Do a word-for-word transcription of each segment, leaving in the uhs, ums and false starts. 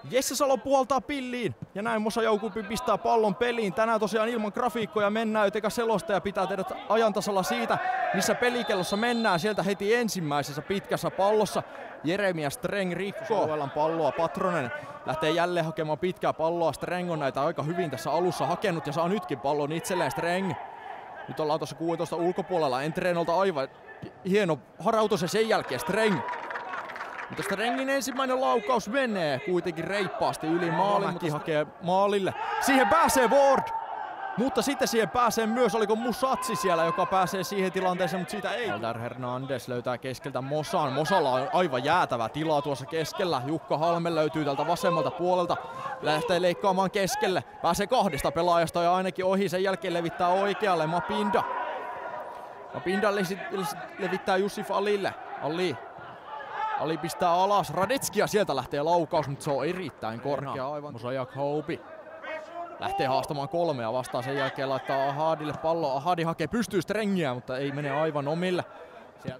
Jesse Salo puoltaa pilliin ja näin Mosa Joukupi pistää pallon peliin. Tänään tosiaan ilman grafiikkoja mennään, jotenka selostaja pitää teidät ajantasalla siitä, missä pelikellossa mennään. Sieltä heti ensimmäisessä pitkässä pallossa Jeremia Streng rikkoo palloa. Patronen lähtee jälleen hakemaan pitkää palloa. Streng on näitä aika hyvin tässä alussa hakenut ja saa nytkin pallon itselleen. Streng. Nyt ollaan tuossa kuusitoista ulkopuolella. Entreenolta aivan hieno harautus ja sen jälkeen Streng. Mutta Strengin ensimmäinen laukaus menee kuitenkin reippaasti yli maalin, mutta hakee maalille. Siihen pääsee Ward, mutta sitten siihen pääsee myös, oliko Musatsi siellä, joka pääsee siihen tilanteeseen, mutta siitä ei. Alder Hernandez löytää keskeltä Mosan. Mosalla on aivan jäätävä tila tuossa keskellä. Jukka Halme löytyy tältä vasemmalta puolelta. Lähtee leikkaamaan keskelle. Pääsee kahdesta pelaajasta ja ainakin ohi. Sen jälkeen levittää oikealle Mapinda. Mapinda levittää Jusif Alille. Ali. Ali pistää alas Radetskia, sieltä lähtee laukaus, mutta se on erittäin korkea aivan. Mosa Joukupi lähtee haastamaan kolmea vastaan, sen jälkeen laittaa Ahadille pallo. Ahadi hakee pystyy Strengiä, mutta ei mene aivan omille. Sieltä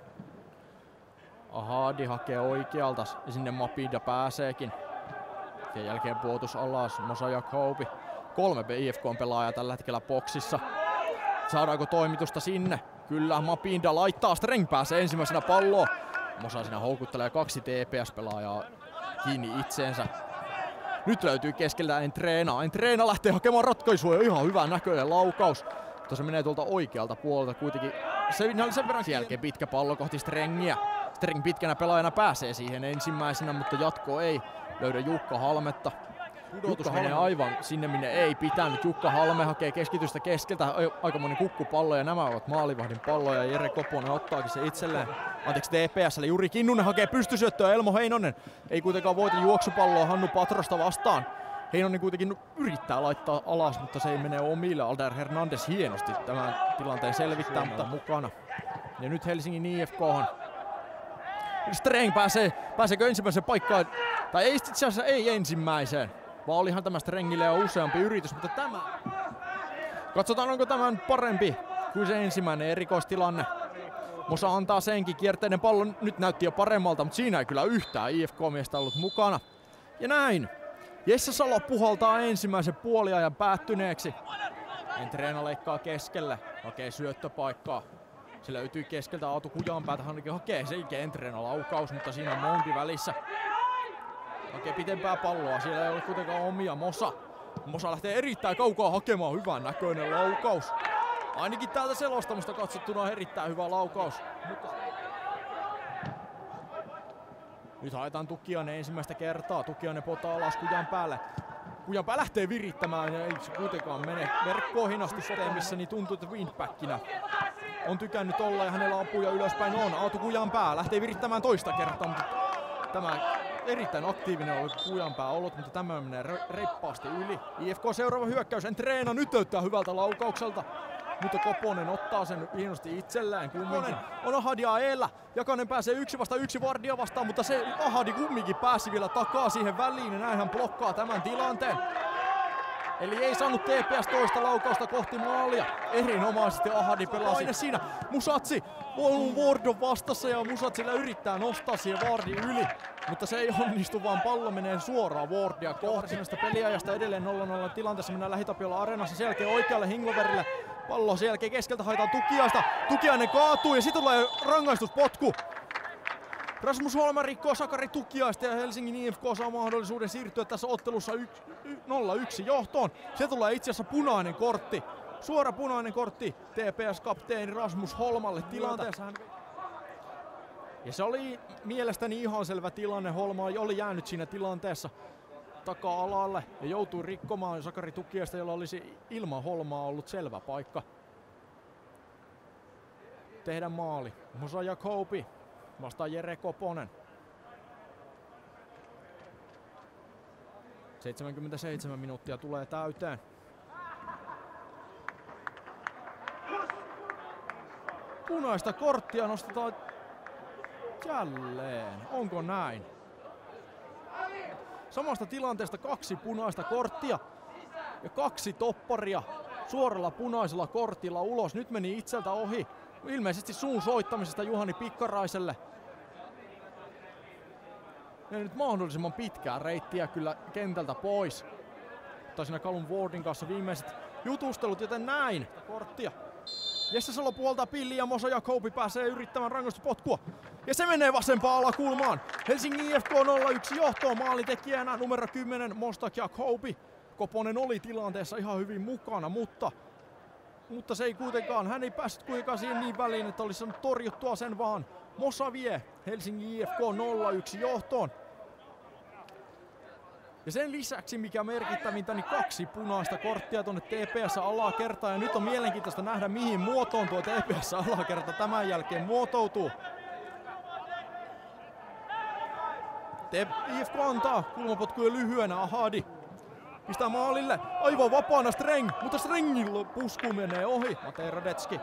Ahadi hakee oikealta ja sinne Mapinda pääseekin. Sen jälkeen puotus alas, Mosa Joukupi. Kolme I F K-pelaajaa tällä hetkellä boksissa. Saadaanko toimitusta sinne? Kyllä, Mapinda laittaa, Streng pääsee ensimmäisenä palloon. Mosa siinä houkuttelee kaksi T P S-pelaajaa kiinni itseensä. Nyt löytyy keskeltä Entreena. Entreena lähtee hakemaan ratkaisua ja ihan hyvä näköinen laukaus. Mutta se menee tuolta oikealta puolelta kuitenkin. Se, sen verran jälkeen pitkä pallo kohti Strengiä. Streng pitkänä pelaajana pääsee siihen ensimmäisenä, mutta jatko ei löydä Jukka Halmetta. Jukka menee aivan sinne, minne ei pitänyt. Jukka Halme hakee keskitystä keskeltä. Aikamoinen kukkupallo ja nämä ovat maalivahdin palloja. Jere Koponen ottaakin se itselleen. Anteeksi T P S:lle. Juri Kinnunen hakee pystysyöttöä. Elmo Heinonen ei kuitenkaan voita juoksupalloa Hannu Patrosta vastaan. Heinonen kuitenkin yrittää laittaa alas, mutta se ei mene omille. Alder Hernandez hienosti tämän tilanteen selvittää, mutta mukana. Ja nyt Helsingin I F K:han. Streng pääsee, pääseekö ensimmäiseen paikkaan? Tai ei itse asiassa ei ensimmäiseen. Vaan olihan tämä Strengille jo useampi yritys, mutta tämä... Katsotaan onko tämä parempi kuin se ensimmäinen erikoistilanne. Mosa antaa senkin kierteinen pallon, nyt näytti jo paremmalta, mutta siinä ei kyllä yhtään I F K-miestä ollut mukana. Ja näin, Jesse Salo puhaltaa ensimmäisen puoliajan päättyneeksi. Entreena leikkaa keskelle, hakee syöttöpaikkaa. Se löytyy keskeltä Aatu Kujanpäätä, ainakin hakee senkin Entreena laukaus, mutta siinä on Mondi välissä. Hakee pitempää palloa, siellä ei ole kuitenkaan omia Mosa. Mosa lähtee erittäin kaukaa hakemaan, hyvän näköinen laukaus. Ainakin täältä selostamusta katsottuna erittäin hyvä laukaus. Mutta... Nyt haetaan Tukiainen ensimmäistä kertaa. Tukiainen potaa alas Kujan päälle. Kujanpää lähtee virittämään ja ei se kuitenkaan mene verkkoihin asti missä, niin tuntuu, että windbackinä on tykännyt olla ja hänellä apuja ylöspäin on. Aatu Kujanpää lähtee virittämään toista kertaa, mutta tämä erittäin aktiivinen oli Kujanpää ollut, mutta tämä menee reippaasti yli. I F K seuraava hyökkäys, Entreena nyt näyttää hyvältä laukaukselta. Mutta Koponen ottaa sen hienosti itselleen kumminkin. On Ahadia eellä. Jakanen pääsee yksi vasta yksi Vardia vastaan, mutta se Ahadi kumminkin pääsi vielä takaa siihen väliin ja näin hän blokkaa tämän tilanteen. Eli ei saanut T P S toista laukausta kohti maalia. Erinomaisesti Ahadi pelasi. Aine siinä. Musatsi on Wardon vastassa ja Musatsilla yrittää nostaa siihen Wardin yli. Mutta se ei onnistu, vaan pallo menee suoraan Wardia kohti. Sinästä peliajasta edelleen nolla nolla tilanteessa mennään Lähitapiolla Areenassa. Sen jälkeen oikealle Hingloverille. Pallo sen jälkeen keskeltä haetaan Tukiaista. Tukiainen kaatuu ja sitten tulee rangaistuspotku. Rasmus Holma rikkoo Sakari Tukiaista ja Helsingin I F K saa mahdollisuuden siirtyä tässä ottelussa nolla yksi johtoon. Se tulee itse asiassa punainen kortti. Suora punainen kortti T P S-kapteeni Rasmus Holmalle tilanteessa. Ja se oli mielestäni ihan selvä tilanne. Holma oli jäänyt siinä tilanteessa taka-alalle ja joutui rikkomaan Sakari Tukiaista, jolla olisi ilman Holmaa ollut selvä paikka tehdä maali. Mosa Joukupi vastaan Jere Koponen. seitsemänkymmentäseitsemän minuuttia tulee täyteen. Punaista korttia nostetaan jälleen. Onko näin? Samasta tilanteesta kaksi punaista korttia ja kaksi topparia suoralla punaisella kortilla ulos. Nyt meni itseltä ohi. Ilmeisesti suun soittamisesta Juhani Pikkaraiselle. Ja nyt mahdollisimman pitkää reittiä kyllä kentältä pois. Tai siinä Callum Wardin kanssa viimeiset jutustelut, joten näin korttia. Jesse Salo puoltaa pilliä ja Mosa Jacobi pääsee yrittämään rangaistuspotkua. Ja se menee vasempaan alakulmaan. Helsingin I F K nolla yksi johtoon maalintekijänä numero kymmenen Mostak Jacobi. Koponen oli tilanteessa ihan hyvin mukana, mutta, mutta se ei kuitenkaan, hän ei päässyt kuitenkaan siihen niin väliin, että olisi saanut torjuttua sen, vaan Mosa vie Helsingin I F K nolla yksi johtoon. Ja sen lisäksi, mikä merkittävintä, niin kaksi punaista korttia tuonne T P S-alakertaan. Ja nyt on mielenkiintoista nähdä, mihin muotoon tuo T P S-alakerta tämän jälkeen muotoutuu. I F K antaa kulmapotkuja lyhyenä, Ahadi pistää maalille, aivan vapaana Streng, mutta Strengilla pusku menee ohi, Matej Radetski.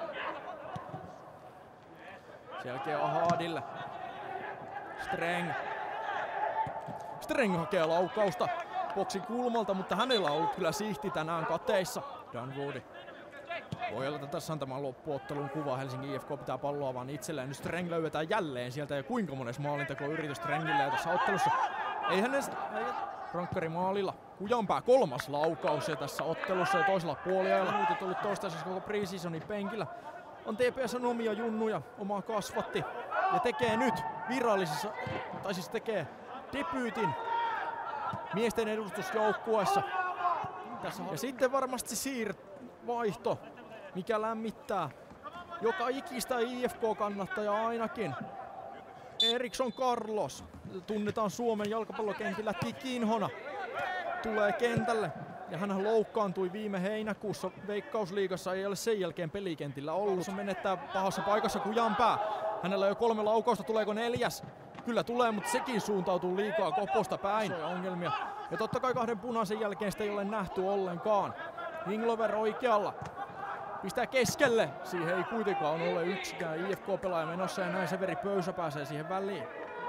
Sen jälkeen Ahadille. Streng. Streng hakee laukausta boksin kulmalta, mutta hänellä on ollut kyllä sihti tänään kateissa. Dunwoody voi olla tässä on tämän loppuottelun kuva. Helsingin I F K pitää palloa vaan itselleen. Nyt Streng löydetään jälleen sieltä ja kuinka mones maalinteko yritys Strengille tässä ottelussa. Ei hänen rankkari maalilla. Kujanpää kolmas laukaus ja tässä ottelussa ja toisella puoliajalla. Nyt tullut toistaiseksi koko pre-seasonin penkillä. On T P S:n omia junnuja, omaa kasvatti ja tekee nyt virallisessa, tai siis tekee debyytin miesten edustusjoukkueessa. Ja sitten varmasti siirvaihto, mikä lämmittää joka ikistä I F K-kannattajaa ainakin. Eriksson Carlos, tunnetaan Suomen jalkapallokentillä Tikinhona, tulee kentälle. Ja hän loukkaantui viime heinäkuussa Veikkausliigassa, ei ole sen jälkeen pelikentillä ollut. Se menettää pahassa paikassa Kujanpää. Hänellä on jo kolme laukausta, tuleeko neljäs? Kyllä tulee, mutta sekin suuntautuu liikaa Koposta päin. Ongelmia. Ja totta kai kahden punaisen jälkeen sitä ei ole nähty ollenkaan. Hinglover oikealla. Pistää keskelle. Siihen ei kuitenkaan ole yksikään I F K-pelaaja menossa ja näin Severi Pöysä pääsee siihen väliin.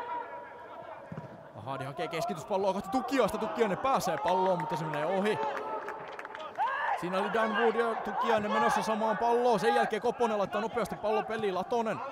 Ahadi hakee keskityspalloa kohti Tukiaista. Tukiainen pääsee palloon, mutta se menee ohi. Siinä oli Dunwood ja Tukiainen menossa samaan palloon. Sen jälkeen Koponen laittaa nopeasti pallon peliin. Latonen